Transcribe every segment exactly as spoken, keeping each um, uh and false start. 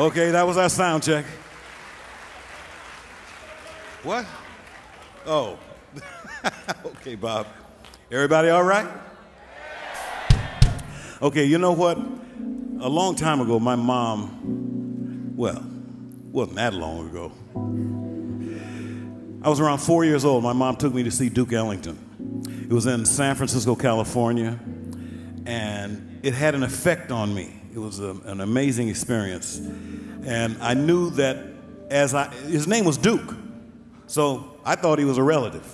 Okay, that was our sound check. What? Oh. Okay, Bob. Everybody all right? Okay, you know what? A long time ago, my mom, well, wasn't that long ago. I was around four years old. My mom took me to see Duke Ellington. It was in San Francisco, California, and it had an effect on me. It was a, an amazing experience. And I knew that as I, his name was Duke, so I thought he was a relative.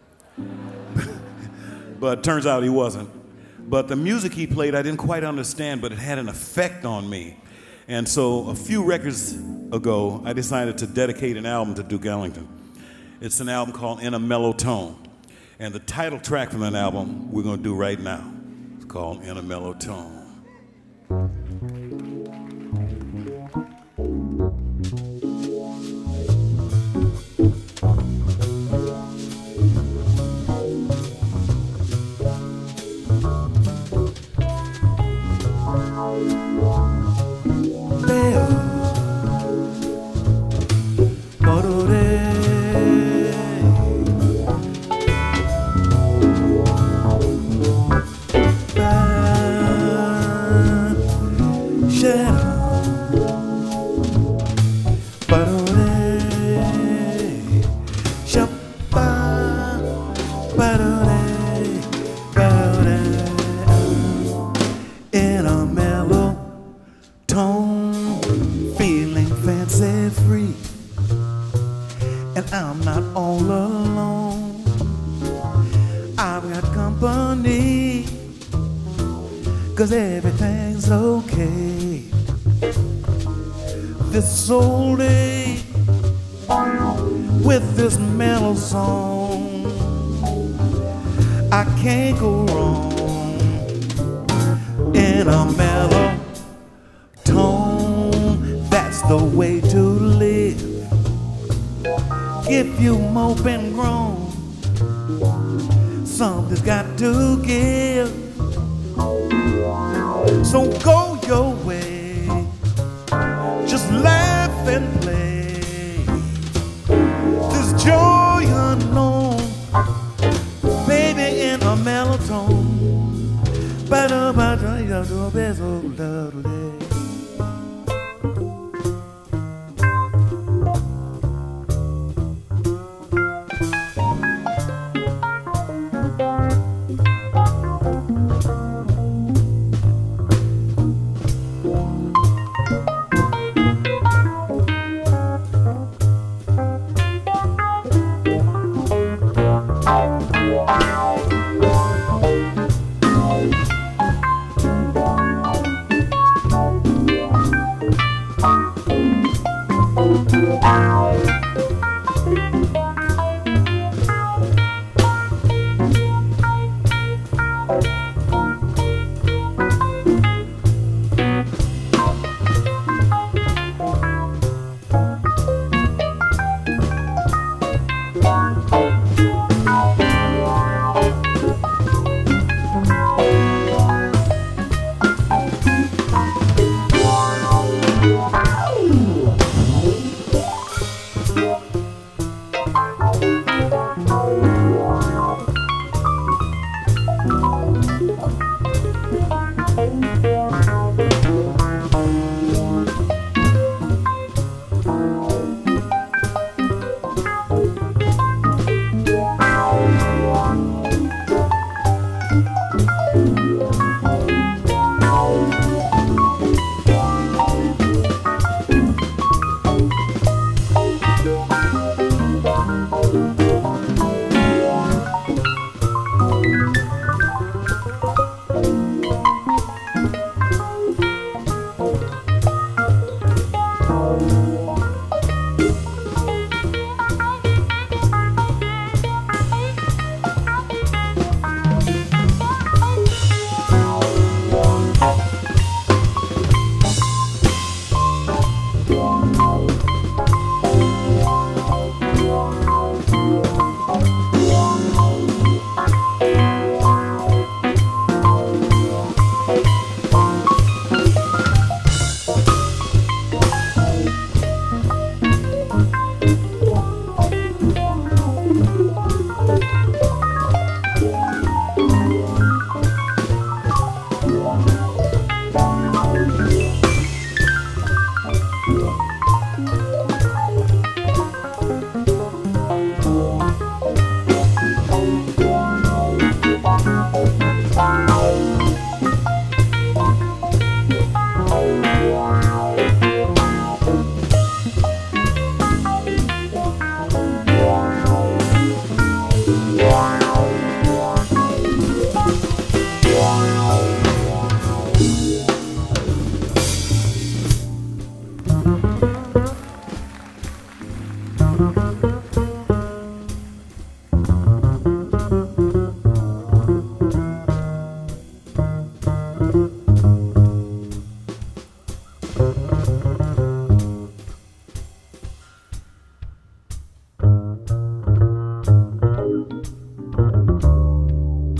But turns out he wasn't. But the music he played, I didn't quite understand, but it had an effect on me. And so a few records ago, I decided to dedicate an album to Duke Ellington. It's an album called In a Mellow Tone. And the title track from that album we're going to do right now. It's called In a Mellow Tone. In a mellow tone, feeling fancy free, and I'm not all alone. I've got company, 'cause everything's okay. This old day with this mellow song, I can't go wrong. In a mellow tone, that's the way to live. If you mope and groan, something's got to give. So go your way, just laugh and play. This joy unknown, baby, in a mellow tone.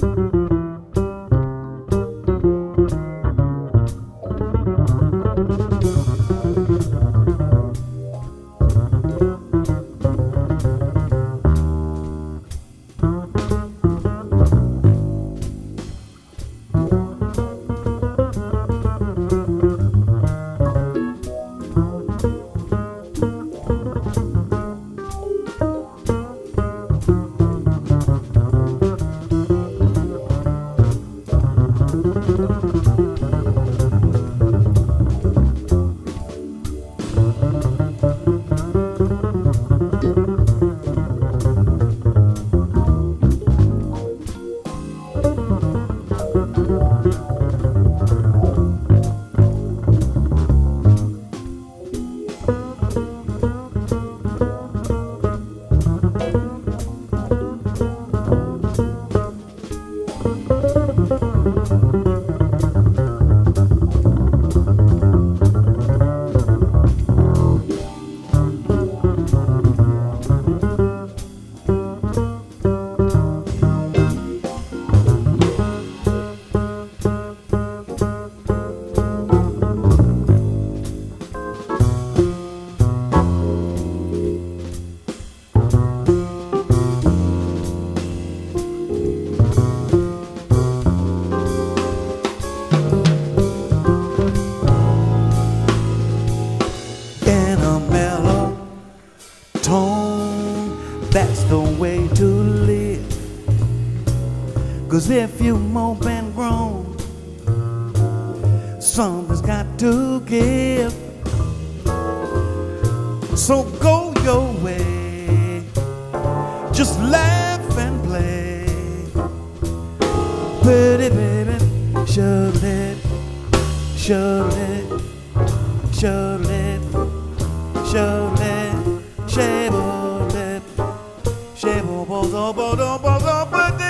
'Cause if you mope and groan, something's got to give. So go your way, just laugh and play. Pretty baby, shovel it, shovel it, shovel it, shovel it, shovel it, shovel bozo bozo bozo bozo.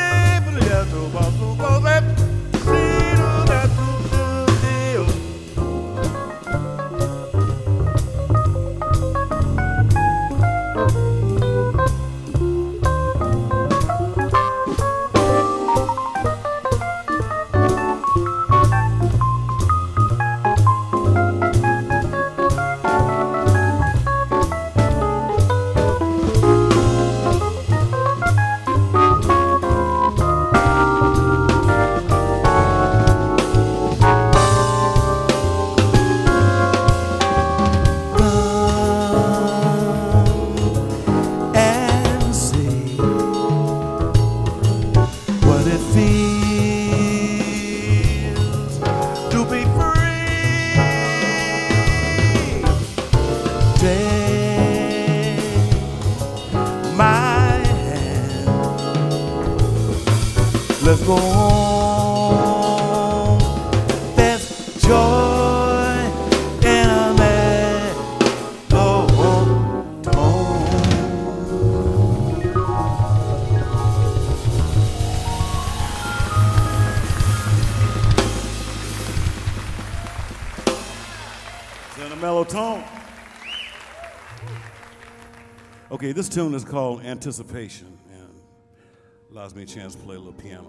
Let's go on. There's joy in a mellow It's in a mellow tone. Okay, this tune is called Anticipation and allows me a chance to play a little piano.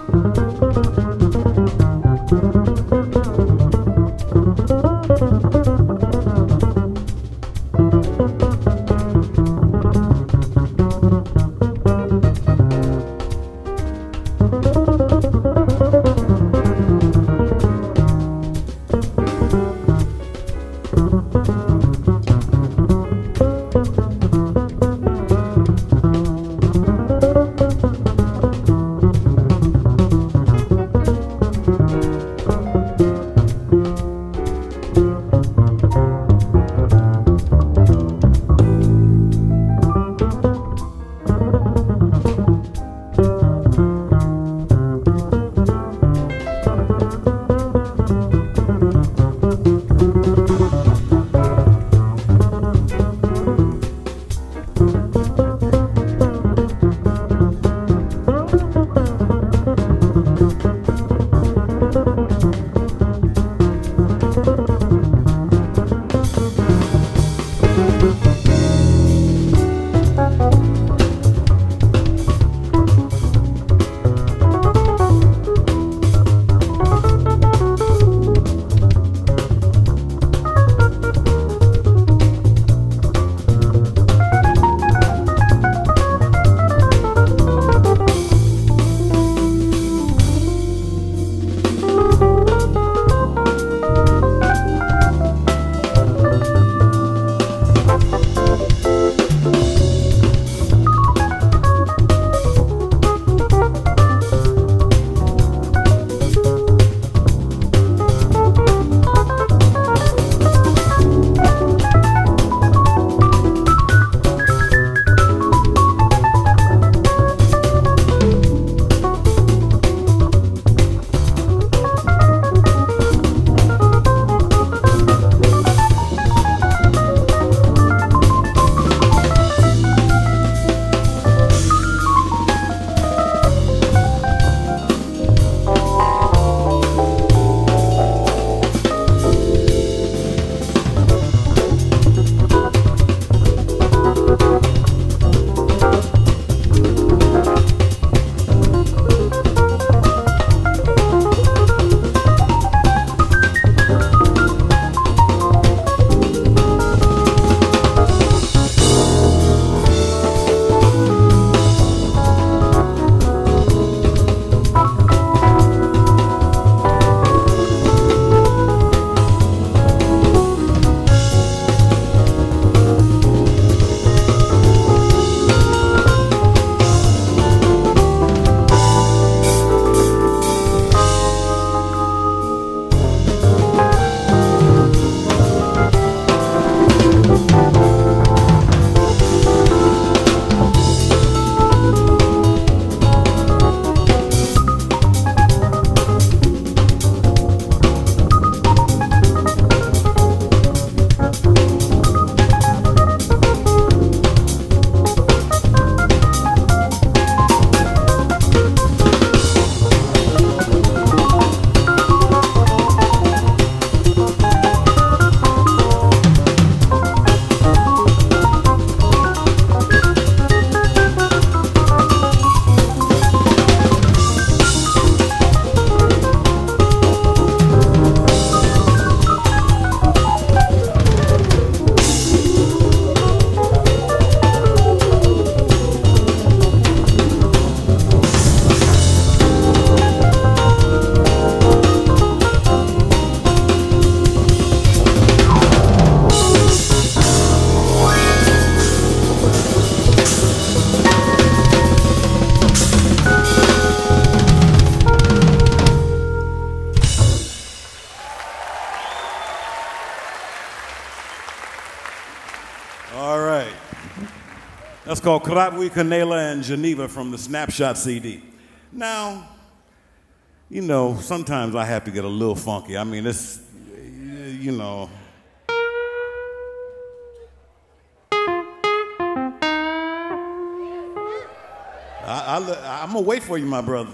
That's called Kratwi, Canela, and Geneva from the Snapshot C D. Now, you know, sometimes I have to get a little funky. I mean, it's, you know. I, I, I'm gonna wait for you, my brother.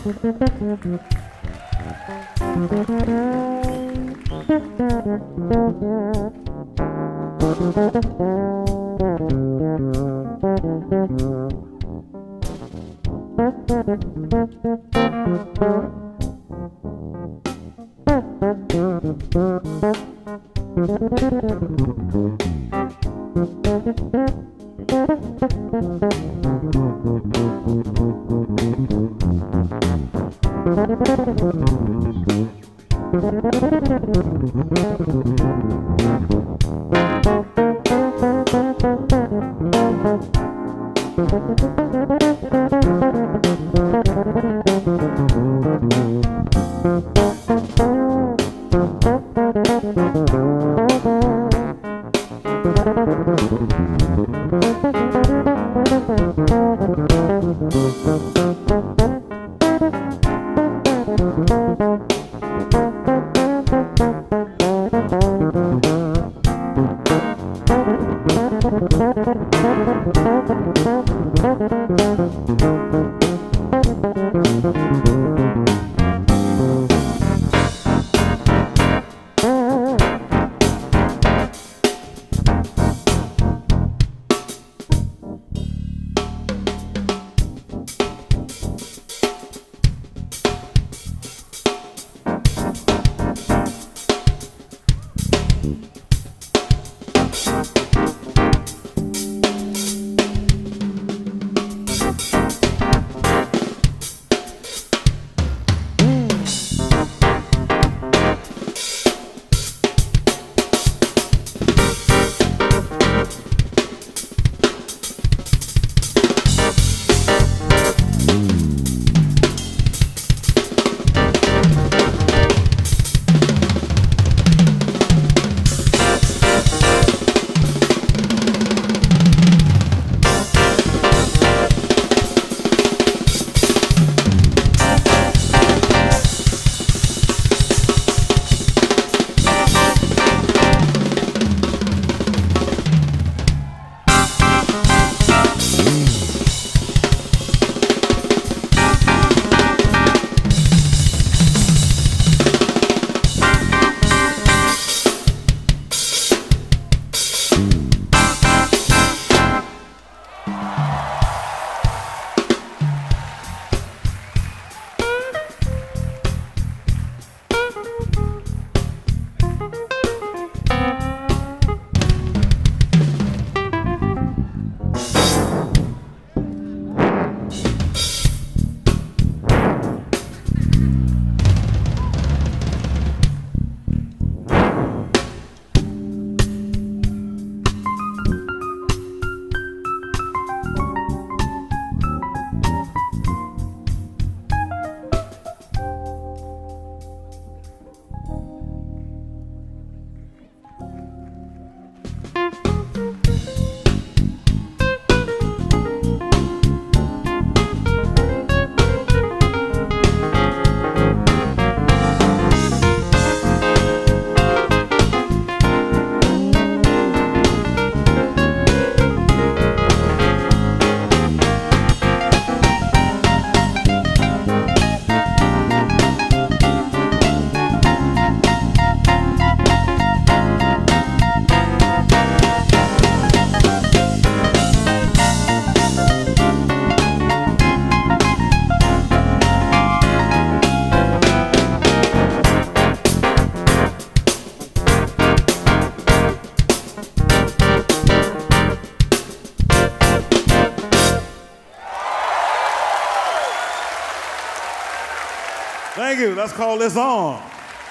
Thank you. Let's call this on.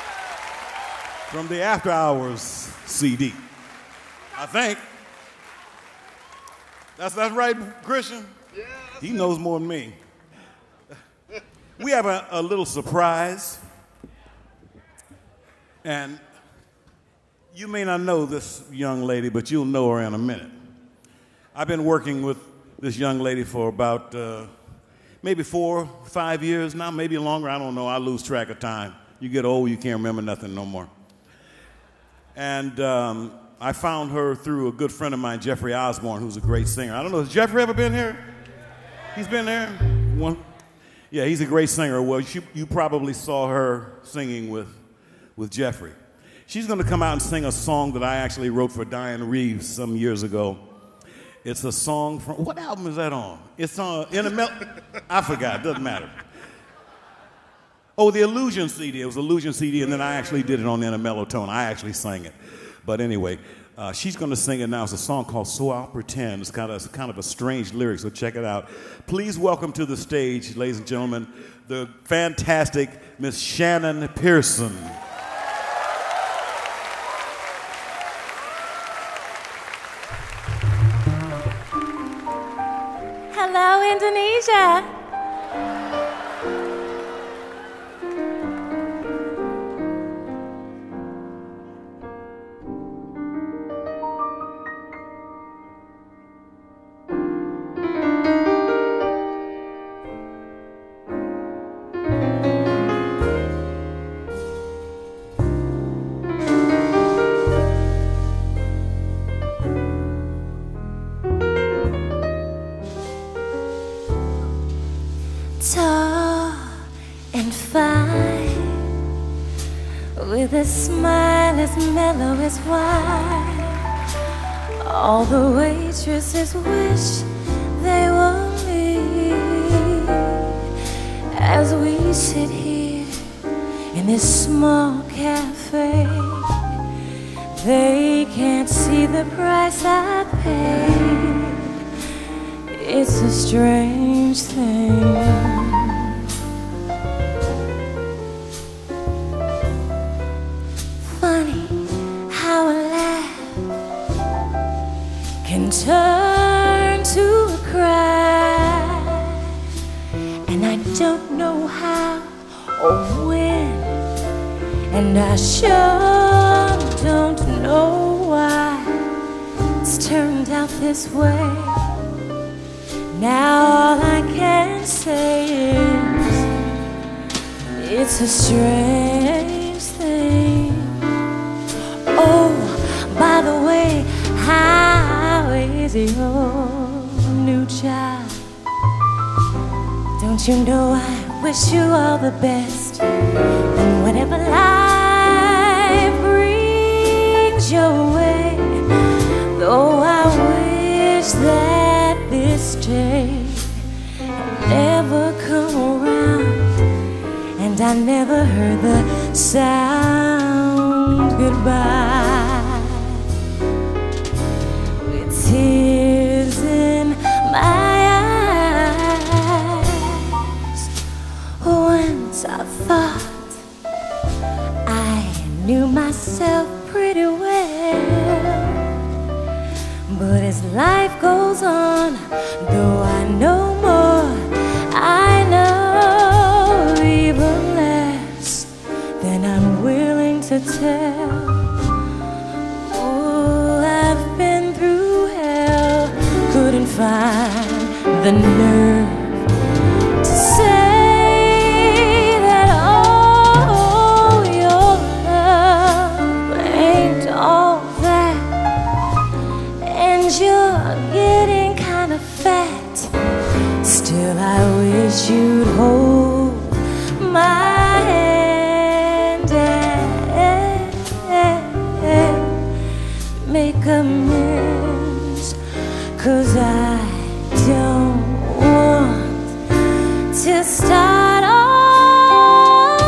From the After Hours C D. I think. That's, that's right, Christian? Yeah, he knows more than me. We have a, a little surprise. And you may not know this young lady, but you'll know her in a minute. I've been working with this young lady for about uh, maybe four, five years now, maybe longer. I don't know. I lose track of time. You get old, you can't remember nothing no more. And um, I found her through a good friend of mine, Jeffrey Osborne, who's a great singer. I don't know, has Jeffrey ever been here? He's been there? One. Yeah, he's a great singer. Well, you, you probably saw her singing with, with Jeffrey. She's going to come out and sing a song that I actually wrote for Diane Reeves some years ago. It's a song from, what album is that on? It's on, in a mel I forgot, doesn't matter. Oh, the Illusion C D. It was Illusion C D, and then I actually did it on In a Mellow Tone. I actually sang it. But anyway, uh, she's going to sing it now. It's a song called So I'll Pretend. It's kind of, it's kind of a strange lyric, so check it out. Please welcome to the stage, ladies and gentlemen, the fantastic Miss Shannon Pearson. Hello, Indonesia. Tall and fine, with a smile as mellow as wine. All the waitresses wish they were me. As we sit here in this small cafe, they can't see the price I paid. It's a strange thing. Funny how a laugh can turn to a cry, and I don't know how or when, and I sure don't know why it's turned out this way. Now all I can say is it's a strange thing. Oh, by the way, how is your new job? Don't you know I wish you all the best, and whatever life brings your way. Though I wish that this day never come around, and I never heard the sound goodbye. With tears in my eyes, once I thought I knew myself pretty well. But as life goes on, though I know more, I know even less than I'm willing to tell. Oh, I've been through hell, couldn't find the nerve to say that, oh, your love ain't all that. You're getting kind of fat. Still I wish you'd hold my hand and make amends, 'cause I don't want to start all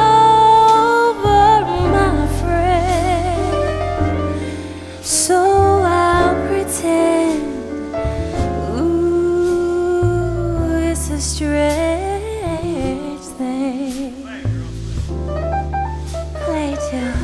over, my friend. So ooh, it's a strange thing. Play to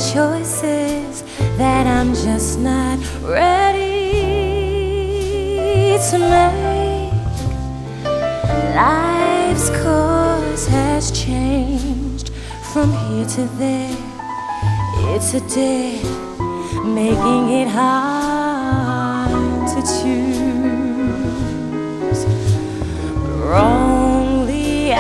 choices that I'm just not ready to make. Life's course has changed from here to there. It's a debt, making it hard to choose. Wrongly I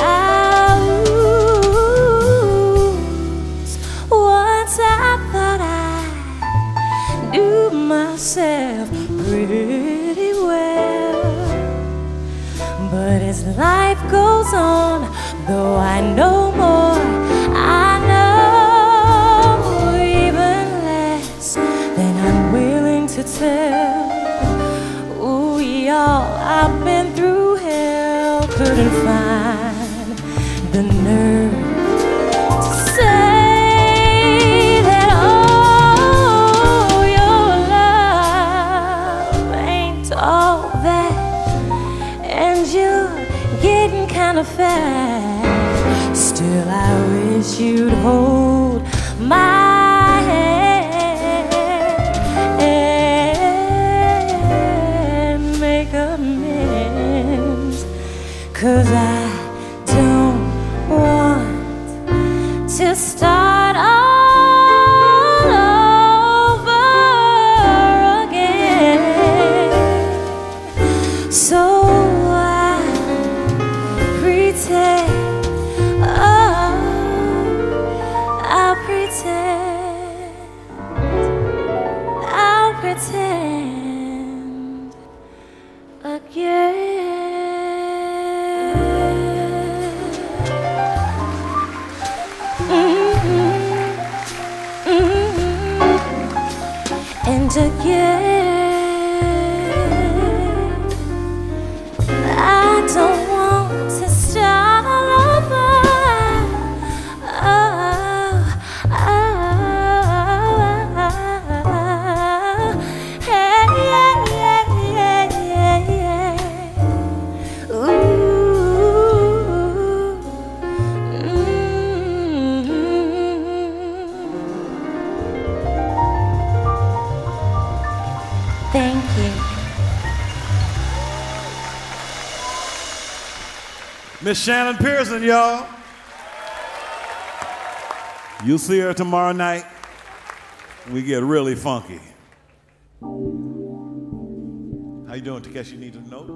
lose. Once I thought I knew myself pretty well, but as life goes on, though I know more, I know even less than I'm willing to tell. Ooh, y'all, I've been through hell, couldn't find the nerve to say that, oh, your love ain't all that, and you're getting kind of fat. Still, I wish you'd hold my hand and make amends, 'cause I don't want to start all over again. So I pretend, oh, I'll pretend, I'll pretend again. Mm-hmm. Mm-hmm. And again, I don't want to start all over. Oh, oh, hey, yeah, yeah, yeah, yeah, yeah. Ooh, mm-hmm. Thank you. Miss Shannon Pearson, y'all. You'll see her tomorrow night. We get really funky. How you doing, Takeshi? Need to know?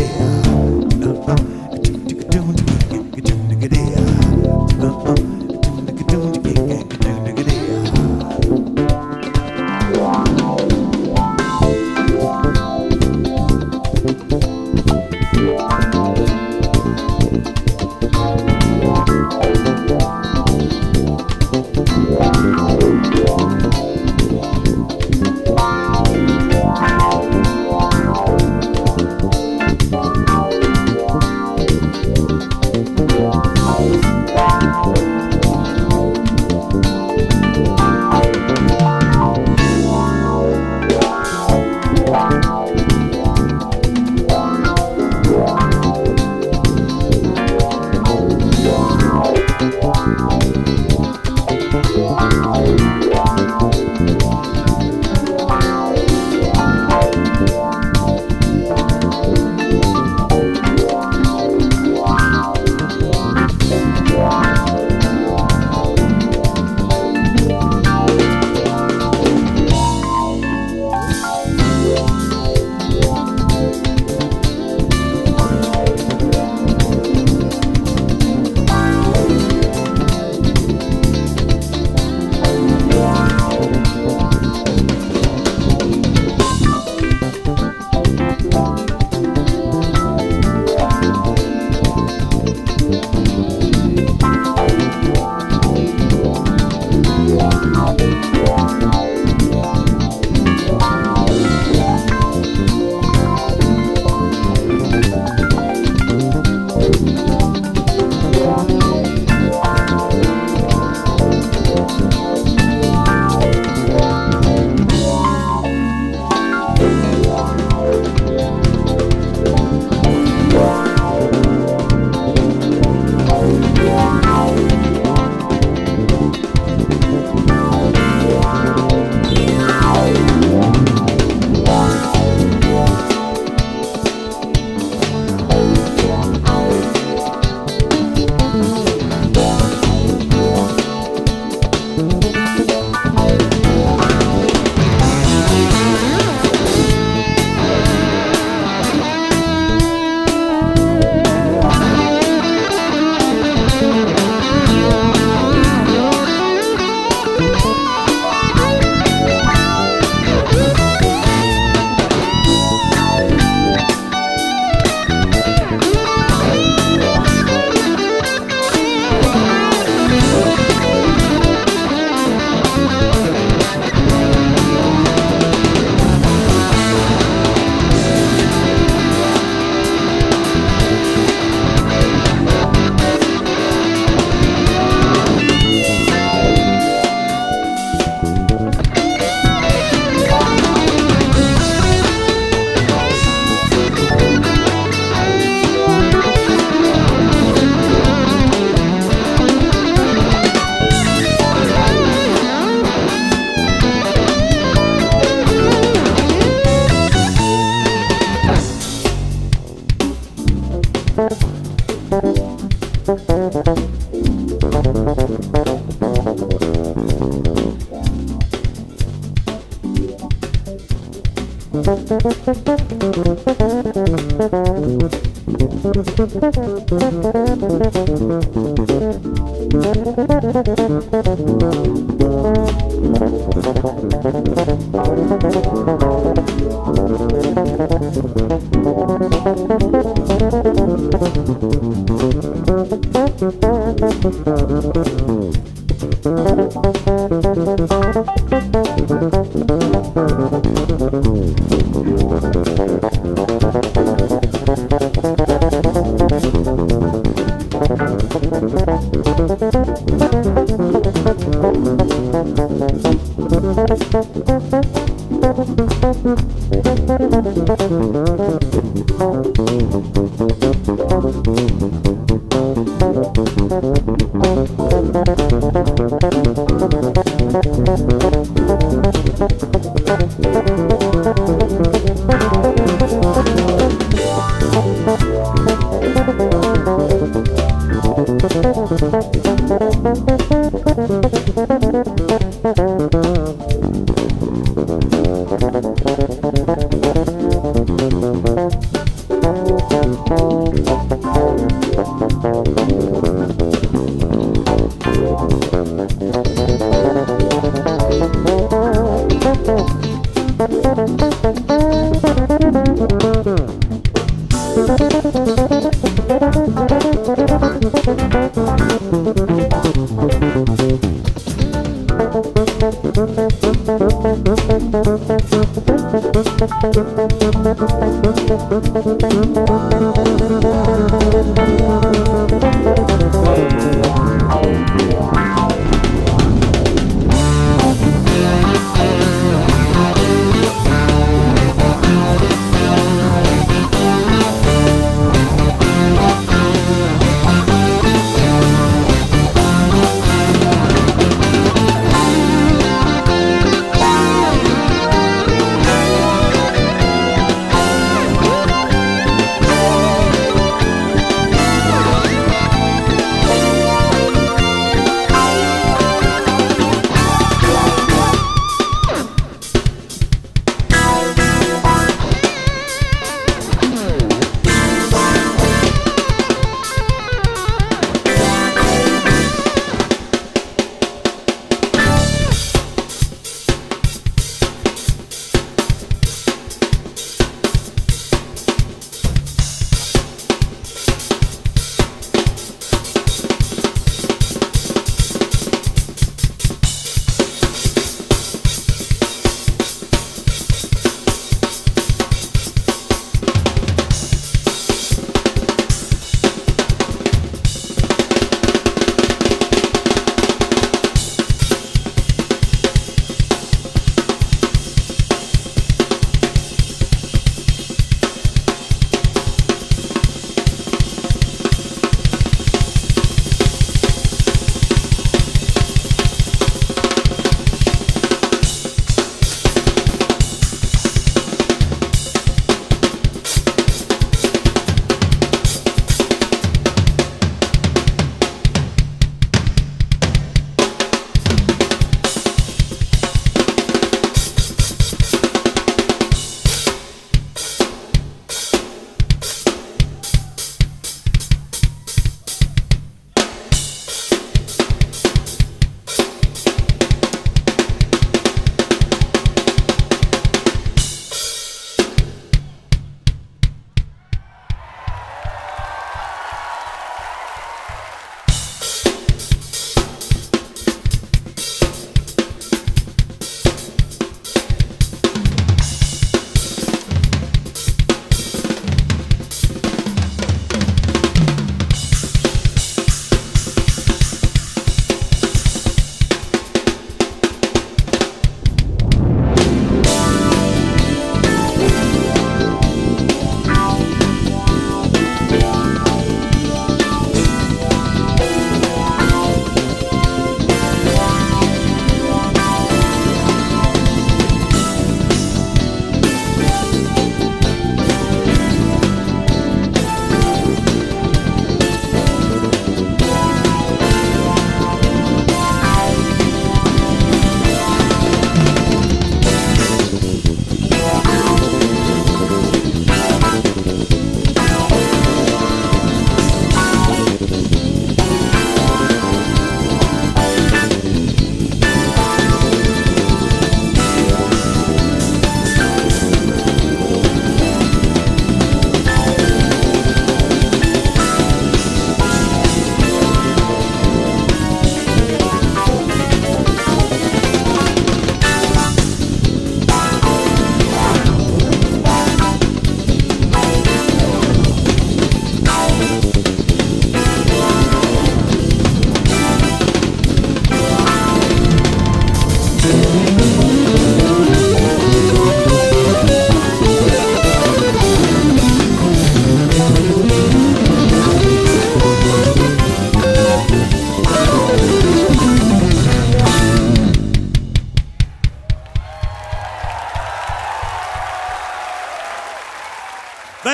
Uh-uh.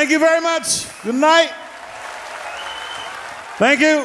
Thank you very much. Good night. Thank you.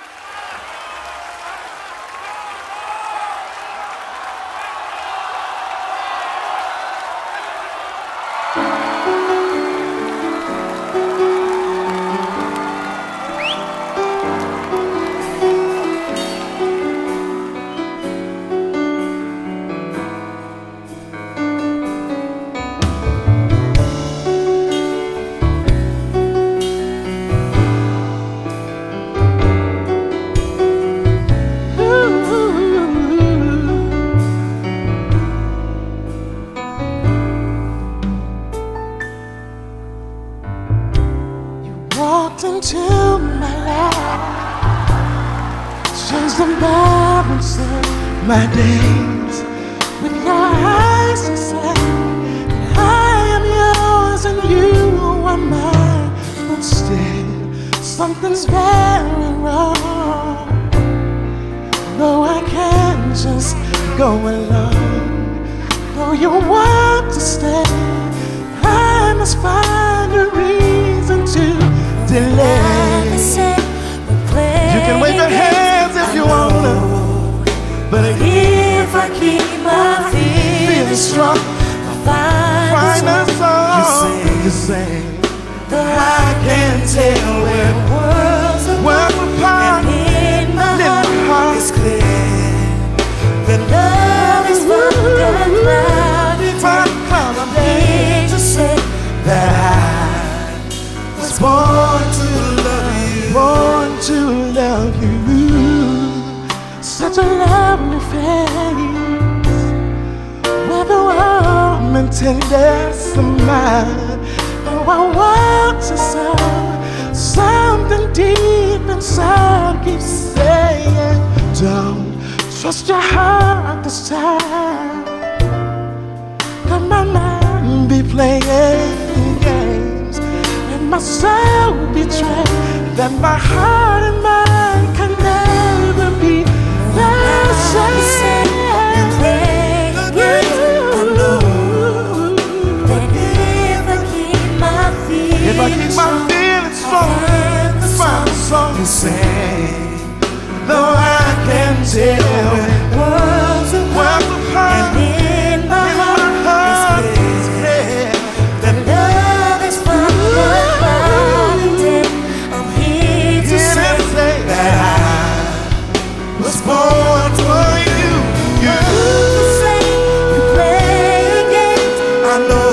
Walked into my life, changed the balance of my days. With your eyes to say that I am yours and you are mine. But still, something's very wrong. No, I can't just go alone. Though you want to stay, I must find a reason to delay. You can wave your hands if you wanna, but if I keep my feelings strong, I'll find a song you sing. I can't tell where worlds apart, and in my heart it's clear that love is but a cloudy day. To say that I was born to love you, born to love you. Such a lovely face, with a warm and tender smile. Oh, I want to say something deep inside keeps saying, don't trust your heart this time. Let my mind be playing games, and my soul betray that my heart and mind can never be the same. If I keep my feelings strong, find a song to sing. Though I can tell worlds apart, and in my heart is clear that love is from the fountain. I'm here to say that I was born for you. You say you play games, I know.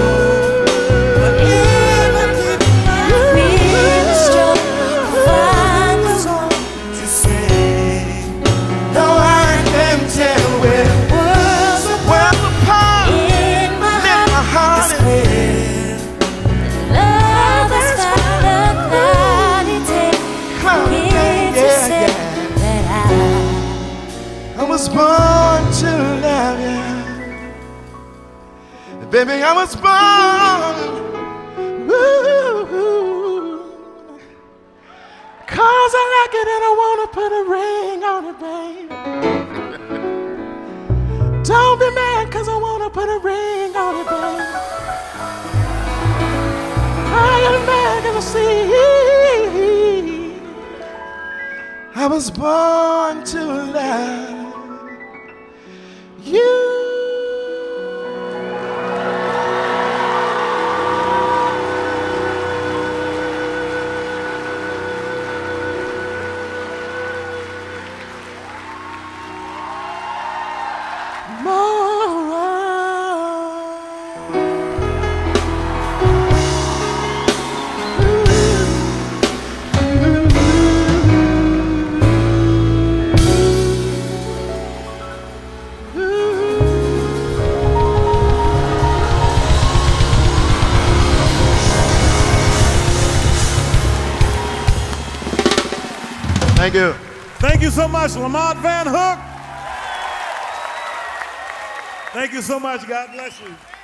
Born to love you, baby. I was born, ooh, cause I like it and I wanna put a ring on it, baby. Don't be mad cause I wanna put a ring on it, baby. I am mad cause I see I was born to love you. Thank you. Thank you so much, Lamont Van Hook. Thank you so much. God bless you.